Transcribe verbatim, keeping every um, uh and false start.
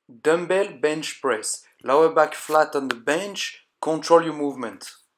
Dumbbell bench press. Lower back flat on the bench. Control your movement.